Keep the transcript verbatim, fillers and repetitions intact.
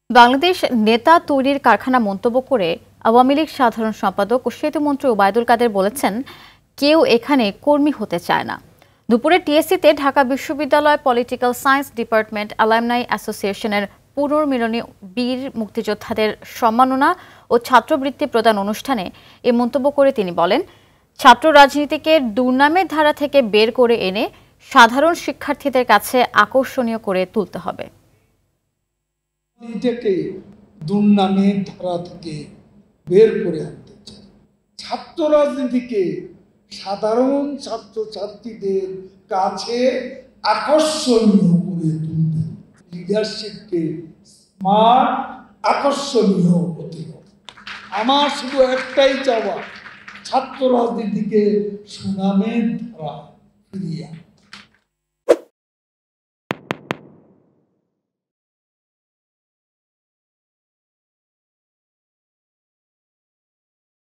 বাংলাদেশ নেতা তৈরির কারখানা মন্তব্য করে আওয়ামী লীগ সাধারণ সম্পাদক ও সেতুমন্ত্রী ওবায়দুল কাদের বলেছেন, কেউ এখানে কর্মী হতে চায় না। দুপুরে টিএসসিতে ঢাকা বিশ্ববিদ্যালয় পলিটিক্যাল সায়েন্স ডিপার্টমেন্ট অ্যালামনাই অ্যাসোসিয়েশনের পুনর্মিলনী বীর মুক্তিযোদ্ধাদের সম্মাননা ও ছাত্রবৃত্তি প্রদান অনুষ্ঠানে এ মন্তব্য করে তিনি বলেন, ছাত্র রাজনীতিকে দুর্নামের ধারা থেকে বের করে এনে সাধারণ শিক্ষার্থীদের কাছে আকর্ষণীয় করে তুলতে হবে। এটাকে দুর্নামের ধারা থেকে বের করে আনতে চাই, ছাত্র রাজনীতিকে সাধারণ ছাত্রছাত্রীদের কাছে আকর্ষণীয় করে তুলতে, লিডারশিপকে স্মার্ট আকর্ষণীয় হতে হবে। আমার শুধু একটাই চাওয়া, ছাত্র রাজনীতিকে সুনামের ধারা ফিরিয়ে আনা।